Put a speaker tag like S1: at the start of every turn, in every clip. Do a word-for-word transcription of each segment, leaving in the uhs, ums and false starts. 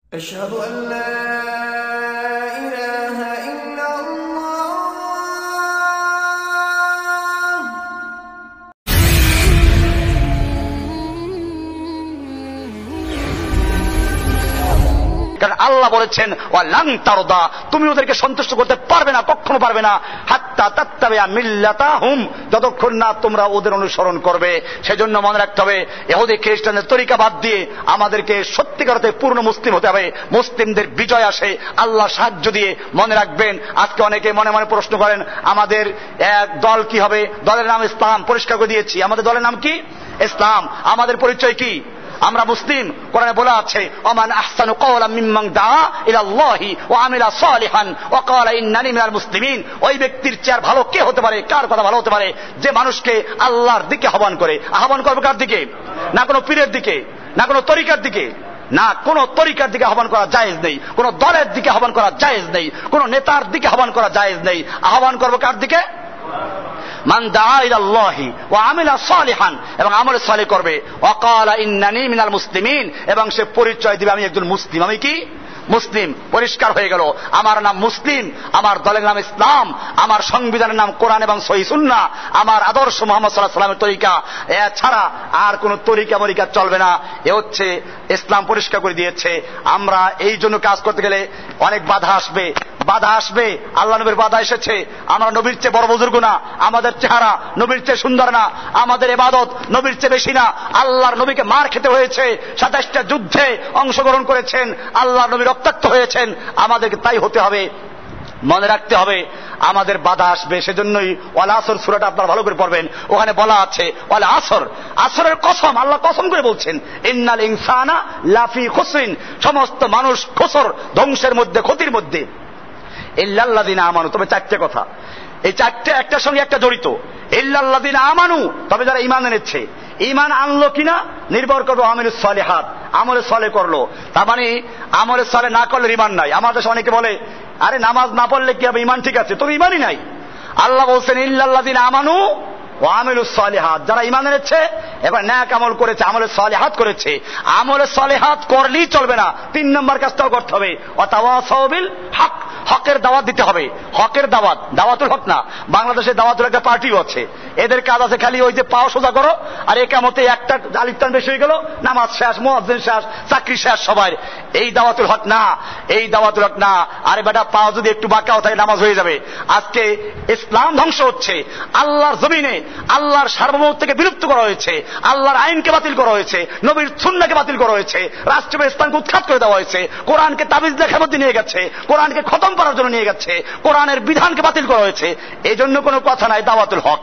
S1: أشهد أن لا إله إلا الله
S2: কারণ আল্লাহ বলেছেন ওয়ালান তারদা, তুমি ওদেরকে সন্তুষ্ট করতে পারবে না, কখনো পারবে না, হাত্তা তাত্তাবিআ মিল্লাতাহুম, যতক্ষণ না তোমরা ওদের অনুসরণ করবে। সেজন্য মনে রাখতে হবে ইহুদি খ্রিস্টানদের তরিকা বাদ দিয়ে আমাদেরকে সত্যিকার অর্থে পূর্ণ মুসলিম হতে হবে। মুসলিমদের বিজয় আসে আল্লাহ সাহায্য দিয়ে। মনে রাখবেন, আজকে অনেকে মনে মনে প্রশ্ন করেন আমাদের এক দল কি হবে, দলের নাম ইসলাম, পরিষ্কার করে দিয়েছি আমাদের দলের নাম কি, ইসলাম। আমাদের পরিচয় কি, আমরা মুসলিম। কোরআনে বলা আছে ওমান আহসানু কওলাম মিম্মান দাআ ইলাল্লাহি ওয়া আমিলা সালিহান ওয়া ক্বালা ইন্নানি মিনাল মুসলিমিন। ওই ব্যক্তির চেয়ে ভালো কে হতে পারে, কার কথা ভালো হতে পারে, যে মানুষকে আল্লাহর দিকে আহ্বান করে। আহ্বান করবে কার দিকে? না কোনো পীরের দিকে, না কোনো তরিকার দিকে, না কোন তরিকার দিকে আহ্বান করা জায়েজ নেই, কোন দলের দিকে আহ্বান করা জায়েজ নেই, কোন নেতার দিকে আহ্বান করা জায়েজ নেই। আহ্বান করবে কার দিকে? মান দাআ ইলাল্লাহি ওয়া আমিলা সালিহান, এবং আমল সালেহ করবে। ওয়া ক্বালা ইন্নানি মিনাল মুসলিমিন, এবং সে পরিচয় দিবে আমি একজন মুসলিম। আমি কি? মুসলিম। পরিষ্কার হয়ে গেল, আমার নাম মুসলিম, আমার দলের নাম ইসলাম, আমার সংবিধানের নাম কোরআন এবং সহিহ সুন্নাহ, আমার আদর্শ মুহাম্মদ সাল্লাল্লাহু আলাইহি ওয়াসাল্লামের তরিকা, এছাড়া আর কোন তরিকা মরিকা চলবে না। এ হচ্ছে ইসলাম পরিষ্কার করে দিয়েছে। আমরা এই জন্য কাজ করতে গেলে অনেক বাধা আসবে, বাধা আসবে। আল্লাহ নবীর বাধা এসেছে। আমরা নবীর চেয়ে বড় বুজুর্গ না, আমাদের চেহারা নবীর চেয়ে সুন্দর না, আমাদের ইবাদত নবীর চেয়ে বেশি না। আল্লাহর নবীকে মার খেতে হয়েছে, সাতাশটা যুদ্ধে অংশগ্রহণ করেছেন, আল্লাহর নবী রক্তাক্ত হয়েছেন, আমাদেরকে তাই হতে হবে। মনে রাখতে হবে আমাদের বাধা আসবে। সেজন্যই ওয়াল আসর সূরাটা আপনারা ভালো করে পড়বেন। ওখানে বলা আছে ওয়াল আসর, আসরের কসম, আল্লাহ কসম করে বলছেন ইন্নাল ইনসানা লাফি খুসরিন, সমস্ত মানুষ খুসর, ধ্বংসের মধ্যে, ক্ষতির মধ্যে। ইল্লাল্লাযিনা আমানু, তবে চারটে কথা, এই চারটে একটার সঙ্গে একটা জড়িত। ইল্লাল্লাযিনা আমানু, তবে যারা ঈমান এনেছে। ঈমান আনলো কিনা নির্ভর করবে আমিলুস সালিহাত, আমলে সালেহ করলো। তার মানে আমলে সালেহ না করলে ঈমান নাই। আমাদের দেশে অনেকে বলে আরে নামাজ না পড়লে কি হবে, ঈমান ঠিক আছে, তবে ঈমানই নাই। আল্লাহ বলছেন ইল্লাল্লাযিনা আমানু ওয়া আমিলুস সালিহাত, যারা ঈমান এনেছে এবার নেক আমল করেছে, আমলে সালিহাত করেছে। আমলে সালিহাত করলেই চলবে না, তিন নম্বর কাজটাও করতে হবে। ওয়া তাওয়াসাউ বিল হক, হকের দাওয়াত দিতে হবে। হকের দাওয়াত, দাওয়াতুল হক না। বাংলাদেশে দাওয়াতুল একটা পার্টিও আছে, এদের কাজ আছে খালি ওই যে পাও সোজা করো, আর একামতে একটা আলিফটান বেশি হয়ে গেল, নামাজ শেষ, মুয়াজ্জিন শেষ, চাকরি শেষ সবার। এই দাওয়াতুল হক না, এই দাওয়াতুল হক না। আরে বেটা পাও যদি একটু বাঁকাও থাকে নামাজ হয়ে যাবে। আজকে ইসলাম ধ্বংস হচ্ছে, আল্লাহর জমিনে আল্লাহর সার্বভৌমত্বকে বিলুপ্ত করা হয়েছে, আল্লাহর আইনকে বাতিল করা হয়েছে, নবীর সুন্নাহকে বাতিল করা হয়েছে, রাষ্ট্রীয় ইসলামকে উৎখাত করে দেওয়া হয়েছে, কোরআনকে তাবিজ লেখার মধ্যে নিয়ে গেছে, কোরআনকে খতম করার জন্য নিয়ে গেছে, কোরআনের বিধানকে বাতিল করা হয়েছে। এই জন্য কোনো কথা নাই দাওয়াতুল হক।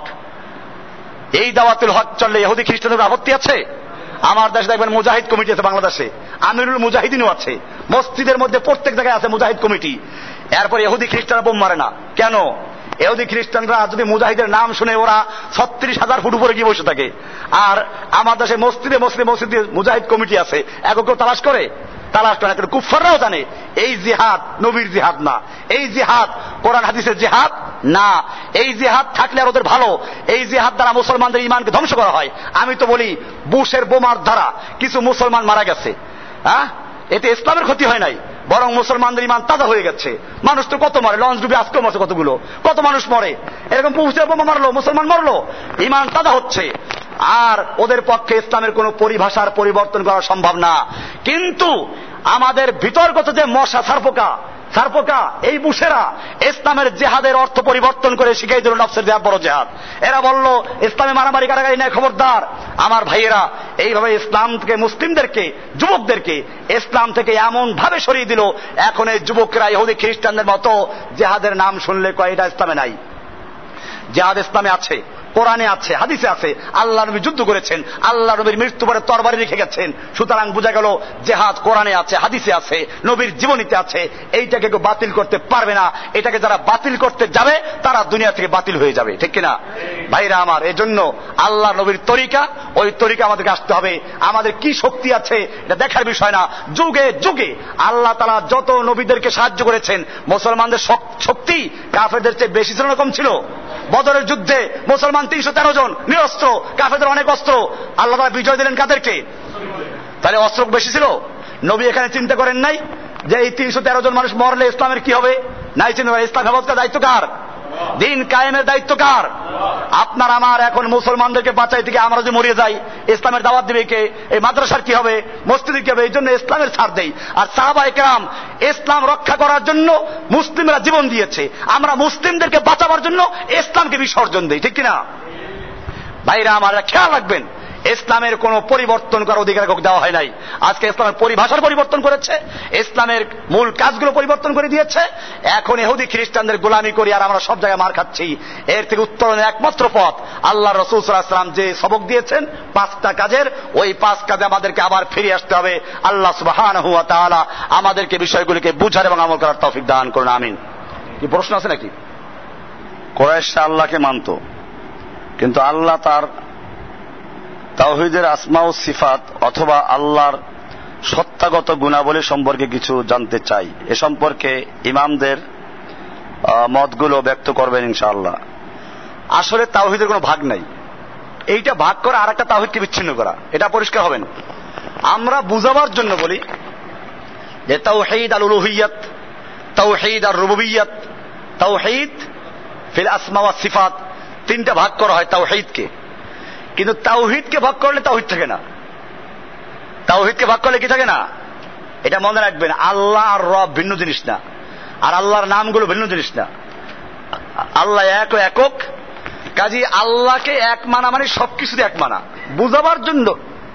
S2: এই দাওয়াতুল হক চললে ইহুদি খ্রিস্টানদের আপত্তি আছে? আমার দেশে দেখবেন মুজাহিদ কমিটি আছে, বাংলাদেশে আমিরুল মুজাহিদিনও আছে, মসজিদের মধ্যে প্রত্যেক জায়গায় আছে মুজাহিদ কমিটি। এরপর ইহুদি খ্রিস্টানরা বোম মারে না কেন? ইহুদি খ্রিস্টানরা যদি মুজাহিদের নাম শুনে ওরা ছত্রিশ হাজার ফুট উপরে গিয়ে বসে থাকে। আর আমার দেশে মসজিদে মুসলিম মসজিদে মুজাহিদ কমিটি আছে, এক কেউ তালাশ করে? তালাশ করে না। কুফাররাও জানে এই জিহাদ নবীর জিহাদ না, এই জিহাদ কোরআন হাদিসের জিহাদ না। এই জিহাদ থাকলে আর ওদের ভালো, এই জিহাদ দ্বারা মুসলমানদের ঈমানকে ধ্বংস করা হয়। আমি তো বলি বুশের বোমার দ্বারা কিছু মুসলমান মারা গেছে, হ্যাঁ, এতে ইসলামের ক্ষতি হয় নাই, বরং মুসলমানদের ঈমান তাজা হয়ে গেছে। মানুষ তো কত মরে, লঞ্চ ডুবে আজকেও মরছে কতগুলো, কত মানুষ মরে, এরকম বুশের বোমা মারলো, মুসলমান মরলো, ঈমান তাজা হচ্ছে। আর ওদের পক্ষে ইসলামের কোন পরিভাষার পরিবর্তন করা সম্ভব না। কিন্তু আমাদের ভিতরগত যে মশা সারপোকা, সারপোকা এই বুশেরা ইসলামের জেহাদের অর্থ পরিবর্তন করে শিখাই দিল নফসের জেহাদ বড় জেহাদ। এরা বলল ইসলামে মারামারি কারাগারি নেই, খবরদার। আমার ভাইয়েরা এইভাবে ইসলাম থেকে মুসলিমদেরকে, যুবকদেরকে ইসলাম থেকে এমন ভাবে সরিয়ে দিল, এখন এই যুবকরা ইহুদি খ্রিস্টানদের মতো জেহাদের নাম শুনলে কয় এটা ইসলামে নাই। জেহাদ ইসলামে আছে, কোরআনে আছে, হাদিসে আছে। আল্লাহ নবী যুদ্ধ করেছেন, আল্লাহ নবীর মৃত্যু পরে তরবারি রেখে গেছেন। সুতরাং বোঝা গেল জেহাদ কোরআনে আছে, হাদিসে আছে, নবীর জীবনীতে আছে। এইটাকে কেউ বাতিল করতে পারবে না। এটাকে যারা বাতিল করতে যাবে তারা দুনিয়া থেকে বাতিল হয়ে যাবে, ঠিক কিনা ভাইরা আমার? এজন্য আল্লাহ নবীর তরিকা, ওই তরিকা আমাদেরকে আসতে হবে। আমাদের কি শক্তি আছে এটা দেখার বিষয় না। যুগে যুগে আল্লাহ তাআলা যত নবীদেরকে সাহায্য করেছেন, মুসলমানদের শক্তি কাফেরদের চেয়ে বেশি ছিল না কম ছিল? বদরের যুদ্ধে মুসলমান তিনশো তেরো জন নিরস্ত্র, কাফেরদের অনেক অস্ত্র, আল্লাহ তাআলা বিজয় দিলেন কাদেরকে? তাহলে অস্ত্র বেশি ছিল? নবী এখানে চিন্তা করেন নাই? যে এই তিনশো তেরো জন মানুষ মরলে ইসলামের কি হবে? নাই চিন্তা করে ইসলাম হেফাজত করার দায়িত্ব কার? দিন কায়েমের দায়িত্ব কার? আপনার আমার। এখন মুসলমানদেরকে বাঁচাই থেকে আমরা যে মরিয়ে যাই, ইসলামের দাওয়াত দিবে কে? এই মাদ্রাসার কি হবে? মসজিদের কি হবে? এই জন্য ইসলামের ছাড় দেই। আর সাহাবায়ে কেরাম ইসলাম রক্ষা করার জন্য মুসলিমরা জীবন দিয়েছে, আমরা মুসলিমদেরকে বাঁচাবার জন্য ইসলামকে বিসর্জন দেই, ঠিক কিনা? ভাইরা আমার, খেয়াল রাখবেন, ইসলামের কোন পরিবর্তন করার অধিকার কাউকে দেওয়া হয় নাই। আজকে ইসলামের পরিভাষার পরিবর্তন করেছে, ইসলামের মূল কাজগুলো পরিবর্তন করে দিয়েছে। এখন ইহুদি খ্রিস্টানদের গোলামি করি আর আমরা সব জায়গায় মার খাচ্ছি। এর থেকে উত্তরণের একমাত্র পথ আল্লাহ রাসূল সাল্লাল্লাহু আলাইহি ওয়াসাল্লাম যে সবক দিয়েছেন পাঁচটা কাজের, ওই পাঁচ কাজে আমাদেরকে আবার ফিরে আসতে হবে। আল্লাহ সুবহানাহু ওয়া তাআলা আমাদেরকে বিষয়গুলিকে বুঝার এবং আমল করার তৌফিক দান করুন, আমিন। কি প্রশ্ন আছে নাকি? কুরাইশরা আল্লাহকে মানত, কিন্তু আল্লাহ তার তাওহীদের আসমা ও সিফাত অথবা আল্লাহর সত্তাগত গুণাবলী সম্পর্কে কিছু জানতে চাই। এ সম্পর্কে ইমামদের মতগুলো ব্যক্ত করবেন ইনশাআল্লাহ। আসলে তাওহীদের কোনো ভাগ নাই, এইটা ভাগ করা আর একটা তাওহীদকে বিচ্ছিন্ন করা, এটা পরিষ্কার হবেন। আমরা বুঝাবার জন্য বলি যে তাওহীদ আল উলুহিয়্যাত, তাওহীদ আর রুবুবিয়্যাত, তাওহীদ ফিল আসমা ওয়াস সিফাত, তিনটা ভাগ করা হয় তাওহীদকে। কিন্তু তাওহীদকে ভাগ করলে তাওহীদ থাকে না। তাওহীদকে ভাগ করলে কি থাকে না? এটা মনে রাখবেন, আল্লাহ আর রব ভিন্ন জিনিস না, আর আল্লাহর নামগুলো ভিন্ন জিনিস না। আল্লাহ এক ও একক, কাজী আল্লাহকে এক মানা মানে সবকিছুতে এক মানা। বুঝাবার জন্য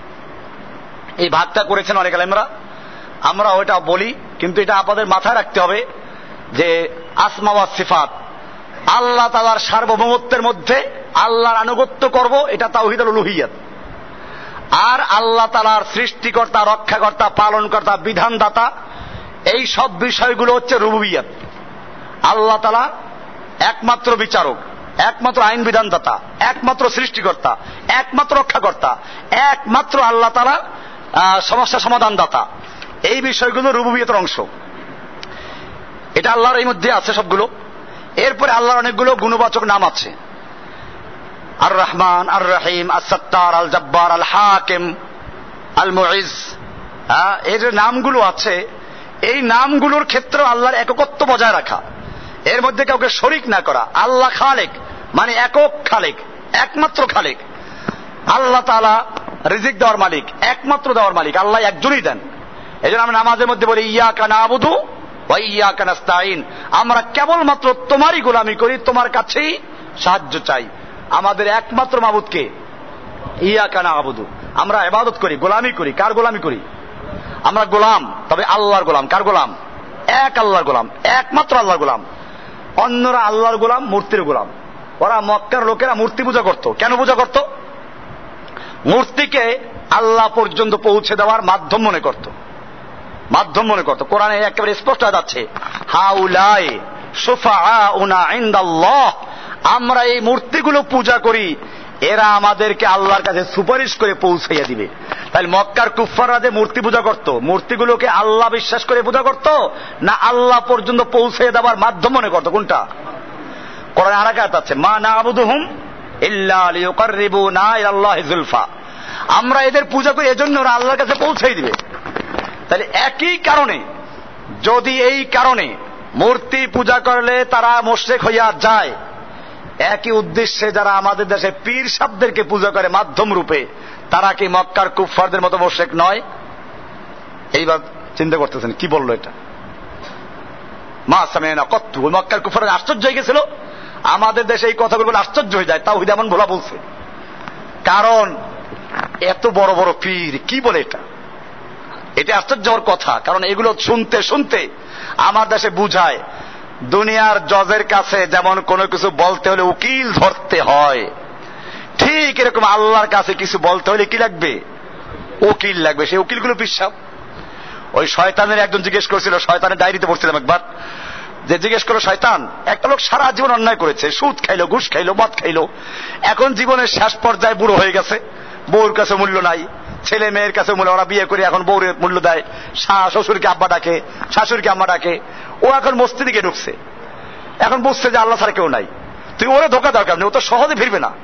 S2: এই ভাগটা করেছেন অনেক আলেমরা, আমরা ওইটা বলি। কিন্তু এটা আপনাদের মাথায় রাখতে হবে যে আসমা ওয়াস সিফাত, আল্লাহ তাআলার সার্বভৌমত্বের মধ্যে আল্লাহর আনুগত্য করব, এটা তাওহীদ আল উলুহিয়্যাত। আর আল্লাহ তাআলার সৃষ্টিকর্তা, রক্ষাকর্তা, পালনকর্তা, বিধানদাতা, এই সব বিষয়গুলো হচ্ছে রুবুবিয়্যাত। আল্লাহ তাআলা একমাত্র বিচারক, একমাত্র আইন বিধানদাতা, একমাত্র সৃষ্টিকর্তা, একমাত্র রক্ষাকর্তা, একমাত্র আল্লাহ তাআলা সমস্যা সমাধানদাতা। এই বিষয়গুলো রুবুবিয়্যাতের অংশ। এটা আল্লাহর এই মধ্যে আছে সবগুলো। এরপরে আল্লাহর অনেকগুলো গুণবাচক নাম আছে, আর রহমান, আর রহিম, আর সত্তার, আল জব্বার, আল হাকিম, আল মুইজ। এই যে নামগুলো আছে, এই নামগুলোর ক্ষেত্রে আল্লাহর একত্ব বজায় রাখা, এর মধ্যে কাউকে শরিক না করা। আল্লাহ খালেক মানে একক খালেক, একমাত্র খালেক। আল্লাহ তাআলা রিজিক দেওয়ার মালিক, একমাত্র দেওয়ার মালিক, আল্লাহ একজনই দেন। এই জন্য আমি নামাজের মধ্যে বলি ইয়াকা না'বুদু ওয়া ইয়াকা নাস্তাঈন, আমরা কেবলমাত্র তোমারই গোলামি করি, তোমার কাছেই সাহায্য চাই। আমাদের একমাত্র মাবুদকে ইয়াকা না'বুদু, আমরা ইবাদত করি, গোলামি করি। কার গোলামি করি? আমরা গোলাম, তবে আল্লাহর গোলাম। কার গোলাম? এক আল্লাহর গোলাম, একমাত্র আল্লাহর গোলাম। অন্যরা আল্লাহর গোলাম, মূর্তির গোলাম। ওরা মক্কার লোকেরা মূর্তি পূজা করত। কেন পূজা করত? মূর্তিকে আল্লাহ পর্যন্ত পৌঁছে দেওয়ার মাধ্যম মনে করত, মাধ্যম মনে করত। কোরআনে একেবারে স্পষ্ট হয়ে যাচ্ছে, হাউলাই শুফাআউনা ইনদাল্লাহ, আমরা এই মূর্তিগুলো পূজা করি, এরা আমাদেরকে আল্লাহর কাছে সুপারিশ করে পৌঁছাইয়া দিবে। তাহলে মক্কার কুফফাররা যে মূর্তি পূজা করত, মূর্তিগুলোকে আল্লাহ বিশ্বাস করে পূজা করত না আল্লাহ পর্যন্ত পৌঁছে দেওয়ার মাধ্যম মনে করত? কোনটা? কোরআনে আরেক আয়াত আছে, মা না'বুদুহুম ইল্লা লিয়ুকাররিবুনা ইলাল্লাহি যুলফা, আমরা এদের পূজা করি এজন্য ওরা আল্লাহর কাছে পৌঁছাই দিবে। তাহলে একই কারণে, যদি এই কারণে মূর্তি পূজা করলে তারা মুশরিক হইয়া যায়, একই উদ্দেশ্যে যারা আমাদের দেশে পীর সাহেবদেরকে পূজা করে মাধ্যম রূপে, তারা কি মক্কার কুফফারদের মতো মুশরিক নয়? এইবার চিন্তা করতেছেন কি বললো এটা? মা সামি'না কত্তু, মক্কার কুফফাররা আশ্চর্য হয়ে গেছিল। আমাদের দেশে এই কথাগুলো বলে আশ্চর্য হয়ে যায়, তাওহীদ এমন ভোলা বলছে। কারণ এত বড় বড় পীর কি বলে এটা, এটা আশ্চর্য হওয়ার কথা। কারণ এগুলো শুনতে শুনতে আমার দেশে বুঝায়, দুনিয়ার জজের কাছে যেমন কোনো কিছু বলতে হলে উকিল ধরতে হয়, ঠিক এরকম আল্লাহর কাছে কিছু বলতে হলে কি লাগবে? উকিল লাগবে। সেই উকিলগুলো পিসাব। ওই শয়তানের একজন জিজ্ঞেস করেছিল, শয়তানের ডায়েরিতে পড়ছিলাম একবার, যে জিজ্ঞেস করো, শয়তান, একটা লোক সারা জীবন অন্যায় করেছে, সুদ খাইলো, ঘুষ খাইলো, মদ খাইলো, এখন জীবনের শেষ পর্যায়ে বুড়ো হয়ে গেছে, বউর কাছে মূল্য নাই, ছেলে মেয়ের কাছে মূল্য, ওরা বিয়ে করে এখন বউর মূল্য দেয়, শ্বশুরকে আব্বা ডাকে, শাশুড়িকে আম্মা ডাকে, ও এখন মসজিদে গিয়ে ঢুকছে, এখন বুঝছে যে আল্লাহ ছাড়া কেউ নাই, তুই ওরে ধোকা দরকার নেই, ও তো সহজে ফিরবে না।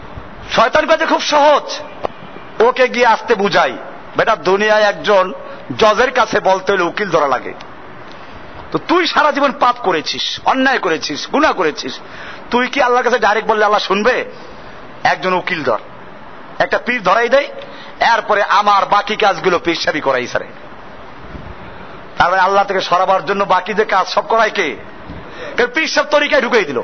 S2: শয়তান কাজে খুব সহজ, ওকে গিয়ে আসতে বুঝাই, বেটা দুনিয়ায় একজন জজের কাছে বলতে হলে উকিল ধরা লাগে। তো তুই সারা জীবন পাপ করেছিস, অন্যায় করেছিস, গুনাহ করেছিস, তুই কি আল্লাহর কাছে ডাইরেক্ট বললে আল্লাহ শুনবে? একজন উকিল ধর, একটা পীর ধরাই দেয়, এরপরে আমার বাকি কাজগুলো পীর সাহেবই করাই সারে। তারপরে আল্লাহ থেকে সরাবার জন্য বাকি যে কাজ সব করাই কে? পীর সাহেব তরিকায় ঢুকিয়ে দিল।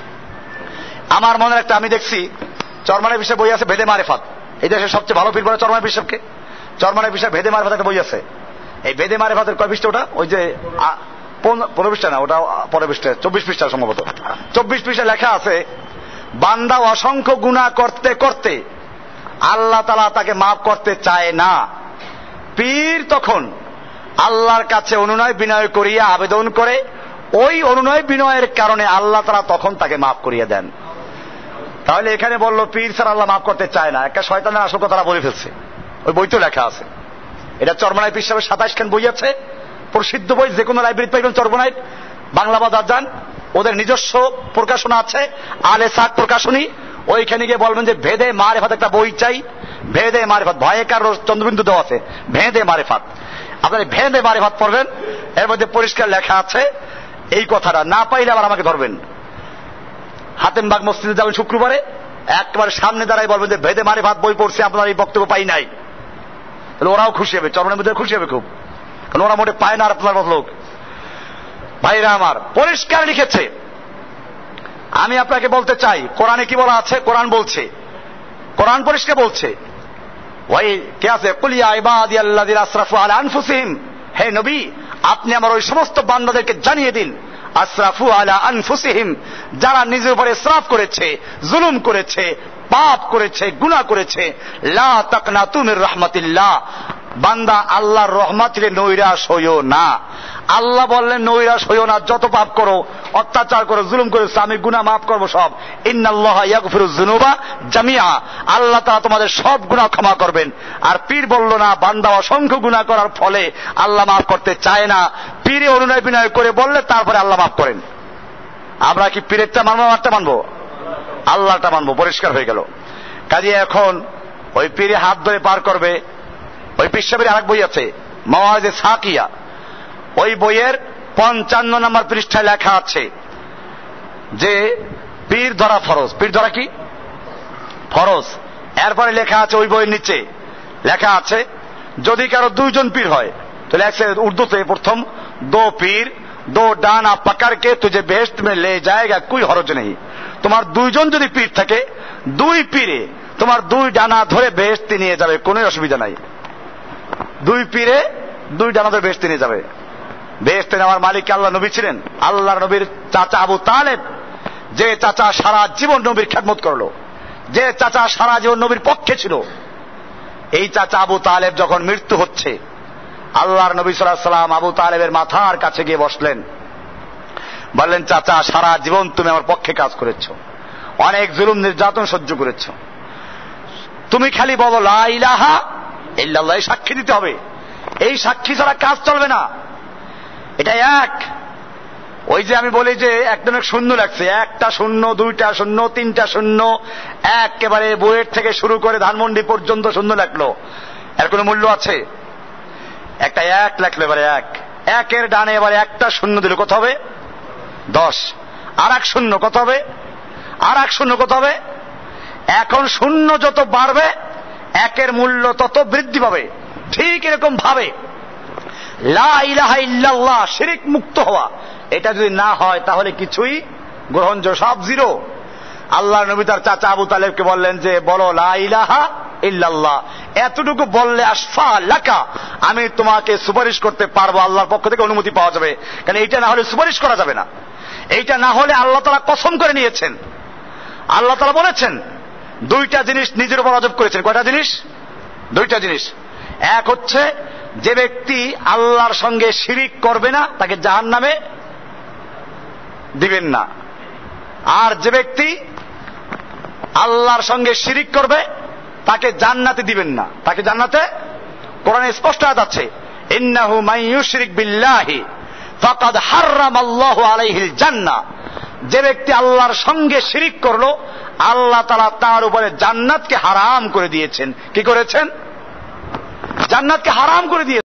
S2: আমার মনে একটা, আমি দেখছি চরমানের বিষয়ে বই আছে ভেদে মারেফাত, এই দেশের সবচেয়ে ভালো পীর বলে চরমানের বিষয়কে। চরমানের বিষয়ে ভেদে মারেফাত একটা বই আছে। এই ভেদে মারেফাতের কয় পৃষ্ঠা ওটা? ওই যে পনেরো পৃষ্ঠা না, ওটা পনেরো পৃষ্ঠা, চব্বিশ পৃষ্ঠা সম্ভবত। চব্বিশ পৃষ্ঠা লেখা আছে, বান্দা অসংখ্য গুনাহ করতে করতে আল্লাহ তাআলা তাকে মাফ করতে চায় না। পীর তখন আল্লাহর কাছে অনুনয় বিনয় করিয়া আবেদন করে, ওই অনুনয় বিনয়ের কারণে আল্লাহ তাআলা তখন তাকে মাফ করিয়ে দেন। তাহলে এখানে বললো পীর স্যার আল্লাহ মাফ করতে চায় না, একটা শয়তানের আসল কথা তারা বলে ফেলছে। ওই বই তো লেখা আছে, এটা চরমনাই পীর সাহেবের সাতাইশ খান বই আছে, প্রসিদ্ধ বই, যে কোনো লাইব্রেরি পাইবেন। চরমনাই বাংলা বাজার যান, ওদের নিজস্ব প্রকাশনা আছে, আলে সাক প্রকাশনী, ওইখানে গিয়ে বলবেন যে ভেদে মারেফাত একটা বই চাই, ভেদে মারেফাত, ভয়েকার চন্দ্রবিন্দু দেওয়া আছে, ভেদে মারেফাত। আপনারা ভেদে মারেফাত পড়বেন, এর মধ্যে পরিষ্কার লেখা আছে এই কথাটা। না পাইলে আবার আমাকে ধরবেন, হাতেমবাগ মসজিদে যাবেন শুক্রবারে, একবার সামনে দাঁড়াই বলবেন যে ভেদে মারেফাত বই পড়ছে, আপনার এই বক্তব্য পাই নাই। তাহলে ওরাও খুশি হবে, চরমনের মধ্যে খুশি হবে খুব, কারণ ওরা মোটে পায় না আর আপনার মত লোক। ভাইরা আমার, পরিষ্কার লিখেছে। আমি আপনাকে বলতে চাই, কোরআনে কি বলা আছে? কোরআন বলছে, কোরআন পরিষ্কার বলছে, ওই কে আছে, কুলিয়া ইবাদিয়াল্লাযিনা আসরাফু আলা আনফুসিহিম, হে নবী আপনি আমার ওই সমস্ত বান্দাদেরকে জানিয়ে দিন, আসরাফু আলা আনফুসিহিম, যারা নিজের উপরে ইসরাফ করেছে, জুলুম করেছে, পাপ করেছে, গুনাহ করেছে, লা তাকনাতু মির রাহমাতিল্লাহ, বান্দা আল্লাহর রহমত থেকে নৈরাশ হইও না। আল্লাহ বললেন নৈরাশ হইও না, যত পাপ করো, অত্যাচার করো, জুলুম করেছো, আমি গুনাহ মাফ করবো সব। ইন্নাল্লাহা ইয়াগফিরুয যুনুবা জামিআ, আল্লাহ তাআলা তোমাদের সব গুনাহ ক্ষমা করবেন। আর পীর বলল না, বান্দা অসংখ্য গুনাহ করার ফলে আল্লাহ মাফ করতে চায় না, পীরে অনুনয় বিনয় করে বললে তারপরে আল্লাহ মাফ করেন। আমরা কি পীরেরটা মানবো, আমারটা মানবো? আল্লাহটা মানবো। পরিষ্কার হয়ে গেল। কাজে এখন ওই পীরে হাত ধরে পার করবে। ওই পীর সাহেবের আরেক বই আছে মাওয়াইজে সাকিয়া, ওই বইয়ের পঞ্চান্ন নম্বর পৃষ্ঠায় লেখা আছে যে পীর ধরা ফরজ। পীর ধরা কি ফরজ। এরপরে লেখা আছে ওই বইয়ের নিচে লেখা আছে, যদি কারো দুইজন পীর হয়, তো লেখছে উর্দুতে প্রথম, দো পীর দো ডানা পাকার কে তুঝে বেহেশত মে লে যায়গা কোই হরজ নেই। তোমার দুইজন যদি পীর থাকে, দুই পীরে তোমার দুই ডানা ধরে বেহেশতে নিয়ে যাবে, কোনো অসুবিধা নাই। দুই পীরে দুই ডানা ধরে বেহেশতে নিয়ে যাবে। বেহেশতে নেওয়ার মালিক আল্লাহ নবী ছিলেন। আল্লাহ নবীর চাচা আবু তালেব, যে চাচা সারা জীবন নবীর খেদমত করলো, যে চাচা সারা জীবন নবীর পক্ষে ছিল, এই চাচা আবু তালেব যখন মৃত্যু হচ্ছে, আল্লাহর নবী সাল্লাল্লাহু আলাইহি সাল্লাম আবু তালেবের মাথার কাছে গিয়ে বসলেন, বললেন চাচা সারা জীবন তুমি আমার পক্ষে কাজ করেছো, অনেক জুলুম নির্যাতন সহ্য করেছো, তুমি খালি বলো লা ইলাহা ইল্লাল্লাহ, সাক্ষী দিতে হবে। এই সাক্ষী ছাড়া কাজ চলবে না। এটা এক, ওই যে আমি বলি যে একদম শূন্য লাগছে, একটা শূন্য, দুইটা শূন্য, তিনটা শূন্য, একেবারে বুয়েট থেকে শুরু করে ধানমন্ডি পর্যন্ত শূন্য লাগলো, এর কোনো মূল্য আছে? একটা এক লাগলো, এবারে এক, একের ডানে এবারে একটা শূন্য দিল, কত হবে? দশ। আর এক শূন্য কত হবে? আর এক শূন্য কত হবে? এখন শূন্য যত বাড়বে একের মূল্য তত বৃদ্ধি পাবে। ঠিক এরকম ভাবে লা ইলাহা ইল্লাল্লাহ, শিরক মুক্ত হওয়া, এটা যদি না হয় তাহলে কিছুই গ্রহণযোগ্য, সব জিরো। আল্লাহ নবী তার চাচা আবু তালেবকে বললেন যে বলো লা ইলাহা ইল্লাল্লাহ, এতটুকু বললে আশফা লাকা, আমি তোমাকে সুপারিশ করতে পারবো, আল্লাহর পক্ষ থেকে অনুমতি পাওয়া যাবে। কারণ এইটা না হলে সুপারিশ করা যাবে না। এইটা না হলে আল্লাহ তাআলা কসম করে নিয়েছেন, আল্লাহ তাআলা বলেছেন দুইটা জিনিস নিজের উপর ওয়াজিব করেছেন। কয়টা জিনিস? দুইটা জিনিস। এক হচ্ছে যে ব্যক্তি আল্লাহর সঙ্গে শিরিক করবে না তাকে জাহান্নামে দিবেন না, আর যে ব্যক্তি আল্লাহর সঙ্গে শিরিক করবে তাকে জান্নাতে দিবেন না। তাকে জান্নাতে, কোরআনে স্পষ্ট আয়াত আছে, ইন্নাহু মান ইউশরিক বিল্লাহি ফাকাদ হাররামাল্লাহু আলাইহিল জান্নাহ, যে ব্যক্তি আল্লাহর সঙ্গে শিরিক করলো আল্লাহ তাআলা তার উপরে জান্নাতকে হারাম করে দিয়েছেন। কি করেছেন? জান্নাতকে হারাম করে দিয়েছেন।